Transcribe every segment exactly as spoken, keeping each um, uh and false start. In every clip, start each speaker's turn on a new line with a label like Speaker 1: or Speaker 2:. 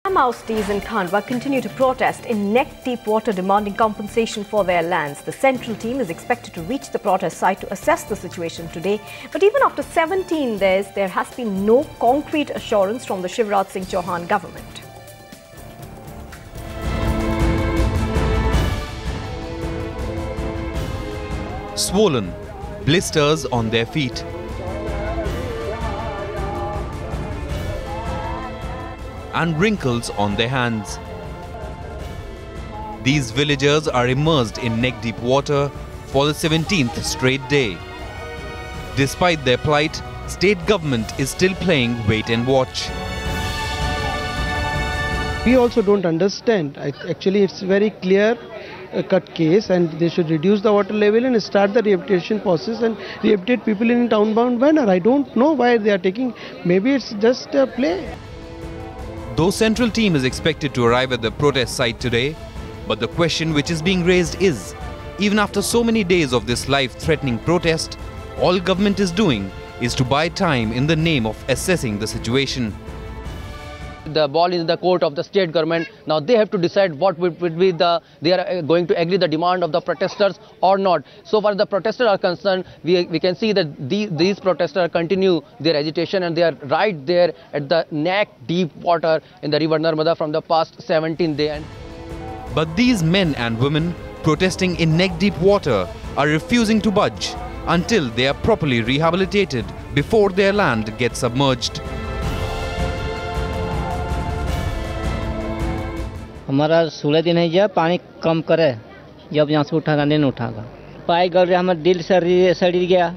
Speaker 1: Maoistas in Khandwa continue to protest in neck-deep water demanding compensation for their lands. The central team is expected to reach the protest site to assess the situation today. But even after seventeen days, there has been no concrete assurance from the Shivraj Singh Chauhan government.
Speaker 2: Swollen, blisters on their feet. And wrinkles on their hands. These villagers are immersed in neck-deep water for the seventeenth straight day. Despite their plight, state government is still playing wait and watch.
Speaker 3: We also don't understand. Actually, it's very clear uh, cut case, and they should reduce the water level and start the rehabilitation process and rehabilitate people in a town-bound manner. I don't know why they are taking. Maybe it's just a play.
Speaker 2: Though central team is expected to arrive at the protest site today, but the question which is being raised is, even after so many days of this life-threatening protest, all government is doing is to buy time in the name of assessing the situation.
Speaker 4: The ball is in the court of the state government. Now they have to decide what would be the, they are going to agree the demand of the protesters or not. So far as the protesters are concerned, we, we can see that these, these protesters continue their agitation, and they are right there at the neck deep water in the river Narmada from the past seventeen days.
Speaker 2: But these men and women protesting in neck deep water are refusing to budge until they are properly rehabilitated before their land gets submerged.
Speaker 5: हमारा सोलह दिन है, जब पानी कम करे, जब यहाँ से उठागा नहीं उठागा, पाई गल हमारे दिल सड़ी सड़ी गया,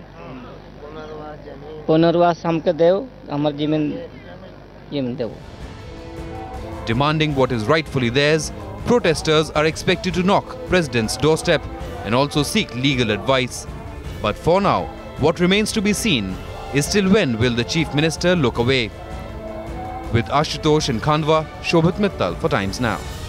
Speaker 5: पुनर्वास हमके देव, हमारे जमीन जमीन देव.
Speaker 2: Demanding what is rightfully theirs, protesters are expected to knock President's doorstep and also seek legal advice. But for now, what remains to be seen is till when will the Chief Minister look away. With Ashutosh in Khandwa, Shobhit Mittal for Times Now.